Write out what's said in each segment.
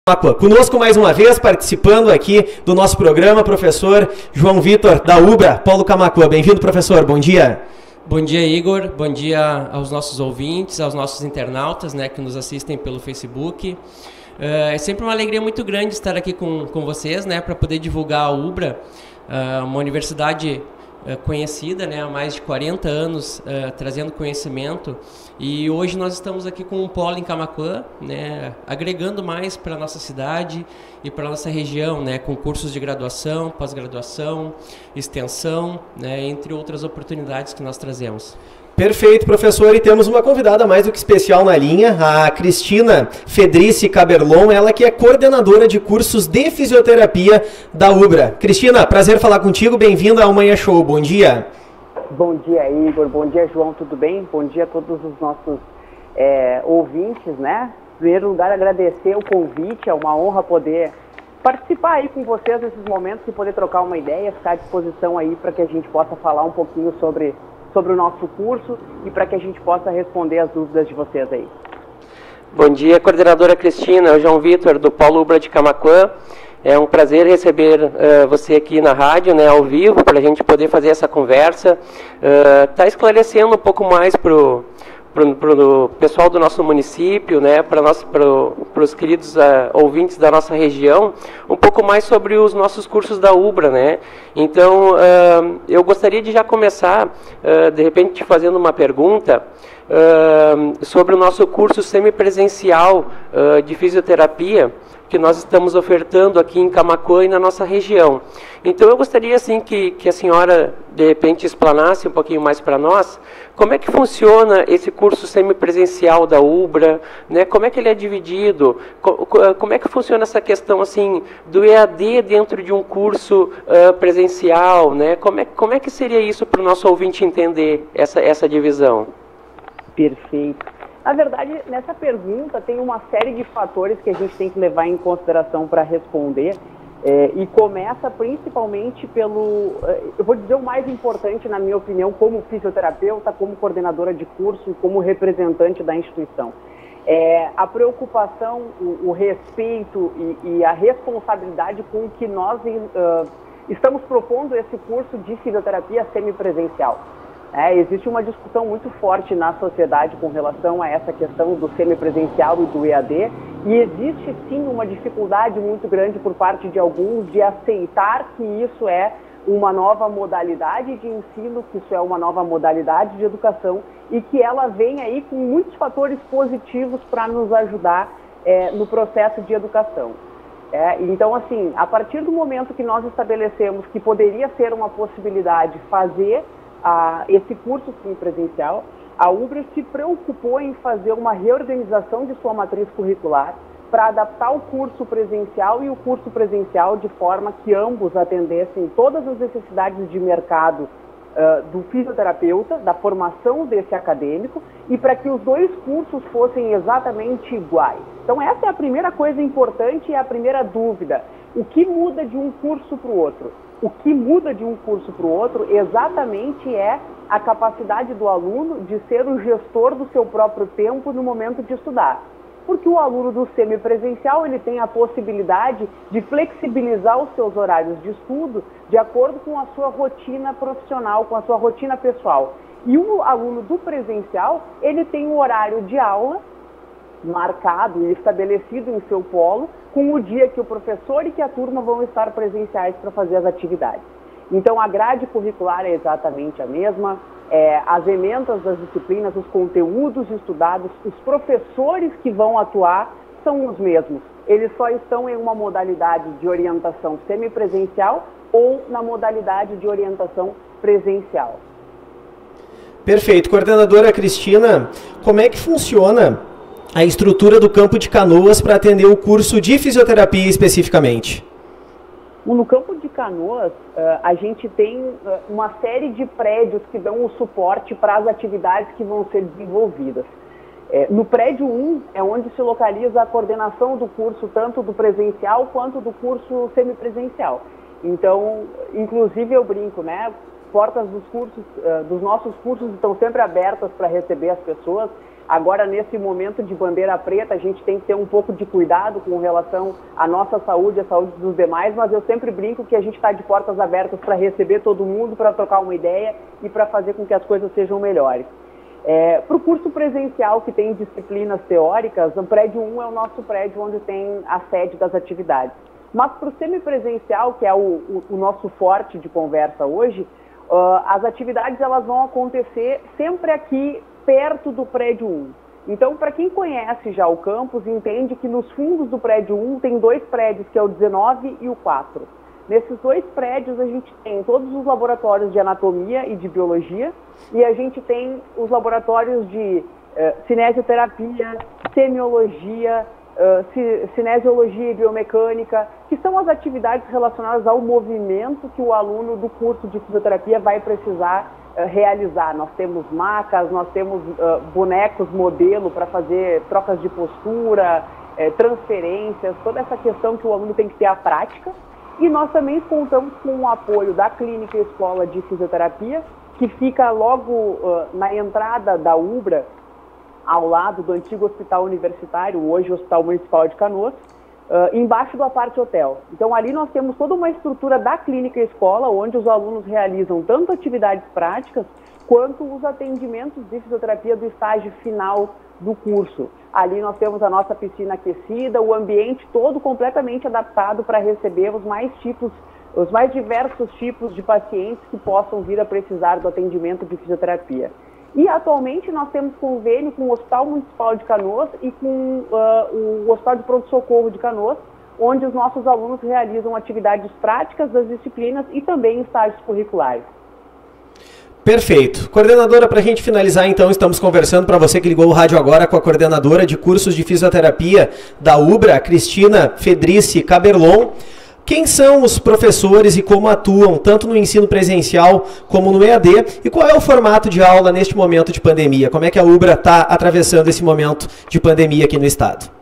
Conosco mais uma vez, participando aqui do nosso programa, professor João Vitor, da UBRA, Polo Camaquã. Bem-vindo, professor, bom dia. Bom dia, Igor, bom dia aos nossos ouvintes, aos nossos internautas, né, que nos assistem pelo Facebook. É sempre uma alegria muito grande estar aqui com vocês, né, para poder divulgar a UBRA, uma universidade conhecida, né, há mais de 40 anos, trazendo conhecimento. E hoje nós estamos aqui com um polo em Camaquã, né, agregando mais para a nossa cidade e para a nossa região, né, com cursos de graduação, pós-graduação, extensão, né, entre outras oportunidades que nós trazemos. Perfeito, professor, e temos uma convidada mais do que especial na linha, a Cristina Fedrice Caberlon, ela que é coordenadora de cursos de fisioterapia da UBRA. Cristina, prazer falar contigo, bem-vinda ao Manhã Show, bom dia. Bom dia, Igor, bom dia, João, tudo bem? Bom dia a todos os nossos ouvintes, né? Em primeiro lugar, agradecer o convite, é uma honra poder participar aí com vocês nesses momentos e poder trocar uma ideia, ficar à disposição aí para que a gente possa falar um pouquinho sobre o nosso curso e para que a gente possa responder as dúvidas de vocês aí. Bom dia, coordenadora Cristina, eu João Vitor, do Polo UBRA de Camaquã. É um prazer receber você aqui na rádio, né, ao vivo, para a gente poder fazer essa conversa. Tá esclarecendo um pouco mais para o pessoal do nosso município, né, para os queridos ouvintes da nossa região, um pouco mais sobre os nossos cursos da UBRA, né. Então, eu gostaria de já começar, de repente, fazendo uma pergunta sobre o nosso curso semipresencial de fisioterapia, que nós estamos ofertando aqui em Camaquã e na nossa região. Então eu gostaria assim que a senhora de repente explanasse um pouquinho mais para nós como é que funciona esse curso semipresencial da UBRA, né? Como é que ele é dividido, como é que funciona essa questão assim do EAD dentro de um curso presencial, né? Como é que seria isso para o nosso ouvinte entender essa divisão? Perfeito. Na verdade, nessa pergunta tem uma série de fatores que a gente tem que levar em consideração para responder, e começa principalmente pelo, eu vou dizer o mais importante na minha opinião, como fisioterapeuta, como coordenadora de curso e como representante da instituição. A preocupação, o respeito e a responsabilidade com que nós estamos propondo esse curso de fisioterapia semipresencial. Existe uma discussão muito forte na sociedade com relação a essa questão do semipresencial e do EAD, e existe sim uma dificuldade muito grande por parte de alguns de aceitar que isso é uma nova modalidade de ensino, que isso é uma nova modalidade de educação e que ela vem aí com muitos fatores positivos para nos ajudar no processo de educação. Então, assim, a partir do momento que nós estabelecemos que poderia ser uma possibilidade fazer esse curso semipresencial, a UBRA se preocupou em fazer uma reorganização de sua matriz curricular para adaptar o curso presencial e o curso presencial de forma que ambos atendessem todas as necessidades de mercado do fisioterapeuta, da formação desse acadêmico, e para que os dois cursos fossem exatamente iguais. Então essa é a primeira coisa importante e a primeira dúvida. O que muda de um curso para o outro? O que muda de um curso para o outro exatamente é a capacidade do aluno de ser o gestor do seu próprio tempo no momento de estudar. Porque o aluno do semipresencial ele tem a possibilidade de flexibilizar os seus horários de estudo de acordo com a sua rotina profissional, com a sua rotina pessoal. E o aluno do presencial, ele tem um horário de aula marcado e estabelecido em seu polo, com o dia que o professor e que a turma vão estar presenciais para fazer as atividades. Então, a grade curricular é exatamente a mesma, as ementas das disciplinas, os conteúdos estudados, os professores que vão atuar são os mesmos. Eles só estão em uma modalidade de orientação semipresencial ou na modalidade de orientação presencial. Perfeito. Coordenadora Cristina, como é que funciona a estrutura do Campo de Canoas para atender o curso de fisioterapia especificamente? No Campo de Canoas, a gente tem uma série de prédios que dão o suporte para as atividades que vão ser desenvolvidas. No prédio 1 é onde se localiza a coordenação do curso, tanto do presencial quanto do curso semipresencial. Então, inclusive eu brinco, né? Portas dos nossos cursos estão sempre abertas para receber as pessoas. Agora, nesse momento de bandeira preta, a gente tem que ter um pouco de cuidado com relação à nossa saúde, à saúde dos demais, mas eu sempre brinco que a gente está de portas abertas para receber todo mundo, para trocar uma ideia e para fazer com que as coisas sejam melhores. Para o curso presencial, que tem disciplinas teóricas, o prédio 1 é o nosso prédio onde tem a sede das atividades. Mas para o semipresencial, que é o nosso forte de conversa hoje, as atividades elas vão acontecer sempre aqui perto do prédio 1. Então, para quem conhece já o campus, entende que nos fundos do prédio 1 tem 2 prédios, que é o 19 e o 4. Nesses 2 prédios a gente tem todos os laboratórios de anatomia e de biologia, e a gente tem os laboratórios de cinesioterapia, semiologia, cinesiologia e biomecânica, que são as atividades relacionadas ao movimento que o aluno do curso de fisioterapia vai precisar realizar. Nós temos macas, nós temos bonecos modelo para fazer trocas de postura, transferências, toda essa questão que o aluno tem que ter a prática. E nós também contamos com o apoio da Clínica Escola de Fisioterapia, que fica logo na entrada da UBRA, ao lado do antigo Hospital Universitário, hoje Hospital Municipal de Canoas, embaixo do Aparte Hotel. Então ali nós temos toda uma estrutura da Clínica Escola, onde os alunos realizam tanto atividades práticas, quanto os atendimentos de fisioterapia do estágio final do curso. Ali nós temos a nossa piscina aquecida, o ambiente todo completamente adaptado para receber os mais diversos tipos de pacientes que possam vir a precisar do atendimento de fisioterapia. E atualmente nós temos convênio com o Hospital Municipal de Canoas e com o Hospital de Pronto-Socorro de Canoas, onde os nossos alunos realizam atividades práticas das disciplinas e também estágios curriculares. Perfeito. Coordenadora, para a gente finalizar, então, estamos conversando, para você que ligou o rádio agora, com a coordenadora de cursos de fisioterapia da UBRA, Cristina Fedrici Caberlon. Quem são os professores e como atuam, tanto no ensino presencial como no EAD? E qual é o formato de aula neste momento de pandemia? Como é que a UBRA está atravessando esse momento de pandemia aqui no estado?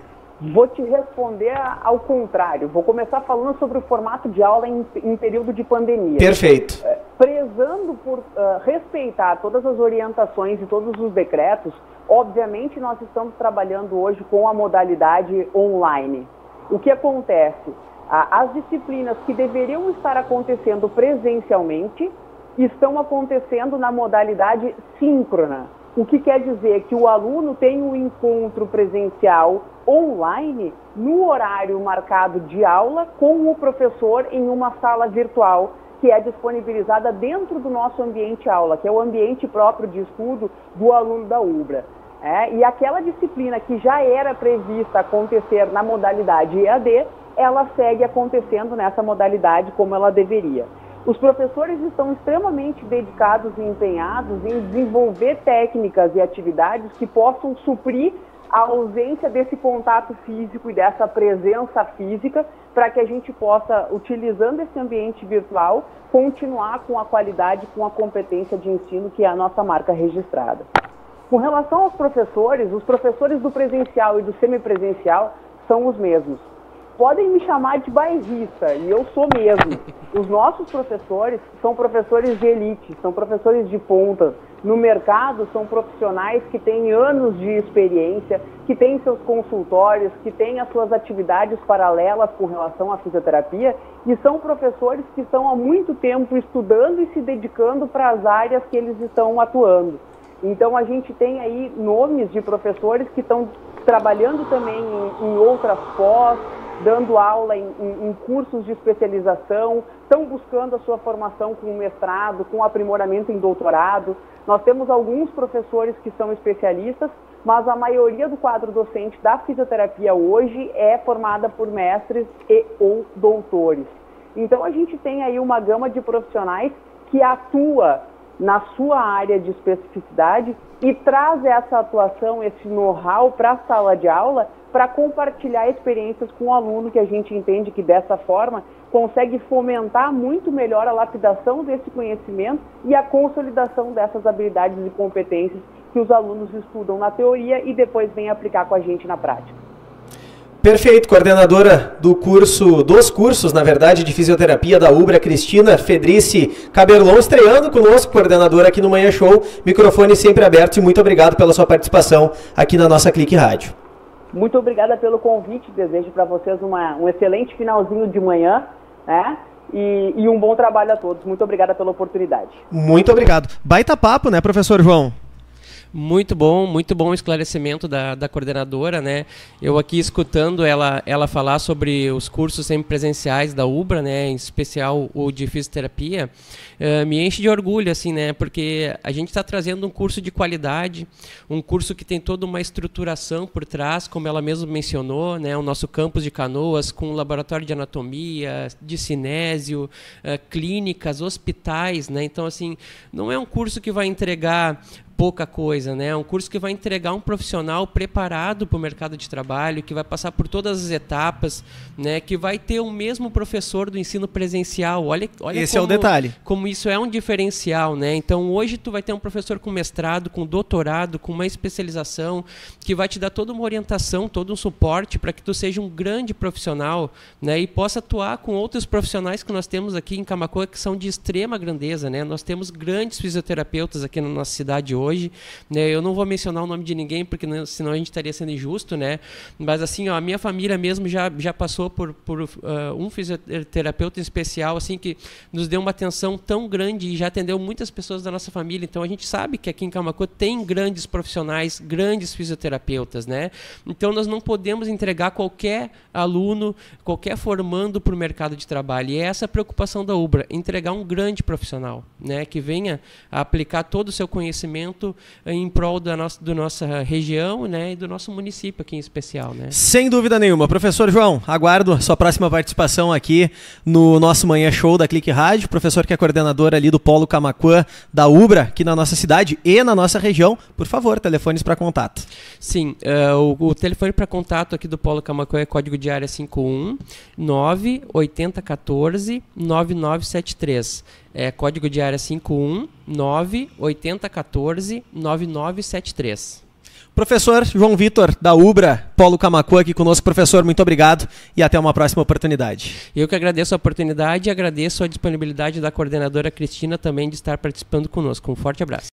Vou te responder ao contrário. Vou começar falando sobre o formato de aula em período de pandemia. Perfeito. Prezando por respeitar todas as orientações e todos os decretos, obviamente nós estamos trabalhando hoje com a modalidade online. O que acontece? As disciplinas que deveriam estar acontecendo presencialmente estão acontecendo na modalidade síncrona. O que quer dizer que o aluno tem um encontro presencial online no horário marcado de aula com o professor em uma sala virtual que é disponibilizada dentro do nosso ambiente aula, que é o ambiente próprio de estudo do aluno da UBRA. E aquela disciplina que já era prevista acontecer na modalidade EAD, ela segue acontecendo nessa modalidade como ela deveria. Os professores estão extremamente dedicados e empenhados em desenvolver técnicas e atividades que possam suprir a ausência desse contato físico e dessa presença física, para que a gente possa, utilizando esse ambiente virtual, continuar com a qualidade, com a competência de ensino que é a nossa marca registrada. Com relação aos professores, os professores do presencial e do semipresencial são os mesmos. Podem me chamar de bairrista, e eu sou mesmo. Os nossos professores são professores de elite, são professores de ponta. No mercado, são profissionais que têm anos de experiência, que têm seus consultórios, que têm as suas atividades paralelas com relação à fisioterapia, e são professores que estão há muito tempo estudando e se dedicando para as áreas que eles estão atuando. Então, a gente tem aí nomes de professores que estão trabalhando também em outras pós, dando aula em cursos de especialização, estão buscando a sua formação com mestrado, com aprimoramento em doutorado. Nós temos alguns professores que são especialistas, mas a maioria do quadro docente da fisioterapia hoje é formada por mestres e ou doutores. Então a gente tem aí uma gama de profissionais que atua na sua área de especificidade e traz essa atuação, esse know-how para a sala de aula, para compartilhar experiências com o aluno, que a gente entende que dessa forma consegue fomentar muito melhor a lapidação desse conhecimento e a consolidação dessas habilidades e competências que os alunos estudam na teoria e depois vêm aplicar com a gente na prática. Perfeito, coordenadora dos cursos, na verdade, de fisioterapia da Ubra, Cristina Fedrici Caberlon, estreando conosco, coordenadora aqui no Manhã Show. Microfone sempre aberto e muito obrigado pela sua participação aqui na nossa Clique Rádio. Muito obrigada pelo convite, desejo para vocês um excelente finalzinho de manhã, né? E um bom trabalho a todos. Muito obrigada pela oportunidade. Muito obrigado. Baita papo, né, professor João? Muito bom o esclarecimento da coordenadora, né? Eu aqui escutando ela falar sobre os cursos semipresenciais da Ubra, né? Em especial o de fisioterapia, me enche de orgulho, assim, né? Porque a gente está trazendo um curso de qualidade, um curso que tem toda uma estruturação por trás, como ela mesma mencionou, né? O nosso campus de Canoas, com laboratório de anatomia, de cinésio, clínicas, hospitais, né? Então, assim, não é um curso que vai entregar pouca coisa, né? É um curso que vai entregar um profissional preparado para o mercado de trabalho, que vai passar por todas as etapas, né? Que vai ter o mesmo professor do ensino presencial. Olha esse é o detalhe. Como isso é um diferencial, né? Então hoje tu vai ter um professor com mestrado, com doutorado, com uma especialização, que vai te dar toda uma orientação, todo um suporte para que tu seja um grande profissional, né? E possa atuar com outros profissionais que nós temos aqui em Camaquã, que são de extrema grandeza, né? Nós temos grandes fisioterapeutas aqui na nossa cidade hoje, né? Eu não vou mencionar o nome de ninguém, porque senão a gente estaria sendo injusto, né? Mas assim, ó, a minha família mesmo já passou por um fisioterapeuta em especial, assim, que nos deu uma atenção tão grande e já atendeu muitas pessoas da nossa família. Então a gente sabe que aqui em Camaquã tem grandes profissionais, grandes fisioterapeutas, né? Então nós não podemos entregar qualquer aluno, qualquer formando para o mercado de trabalho. E é essa a preocupação da Ubra, entregar um grande profissional, né? Que venha a aplicar todo o seu conhecimento em prol da nossa região, né, e do nosso município aqui em especial, né? Sem dúvida nenhuma. Professor João, aguardo a sua próxima participação aqui no nosso Manhã Show da Clique Rádio. Professor que é coordenador ali do Polo Camaquã da Ubra, aqui na nossa cidade e na nossa região. Por favor, telefones para contato. Sim, o telefone para contato aqui do Polo Camaquã é código de área 51 98014 9973. É código de área 51 98014 9973. Professor João Vitor, da Ubra, Polo Camaquã, aqui conosco. Professor, muito obrigado e até uma próxima oportunidade. Eu que agradeço a oportunidade e agradeço a disponibilidade da coordenadora Cristina também de estar participando conosco. Um forte abraço.